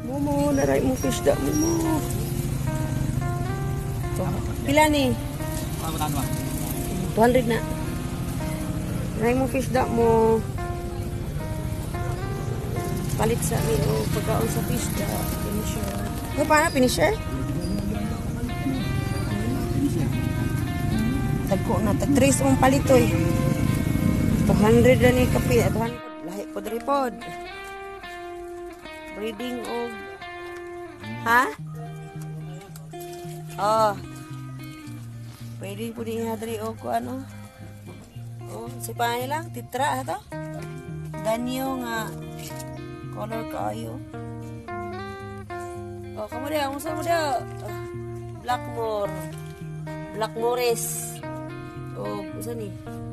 Momo, naray mo fish da mo. Pila ni? 200 na. Naray mo fish da mo. Palit sa amin o pagkaon sa fish da. Finisher. Ano pa na? Finisher? Tagko na. Tag-trace mong palito eh. 200 na ni kapi. Lahi po dari pod. Breeding of... Ha? Oh. Breeding po din hadri o ko ano. Oh, sipahan lang. Titra ito. Ganyo nga. Color kayo. Oh, kamu dia. Musa mo dia. Blackmore. Blackmores. Oh, musa ni.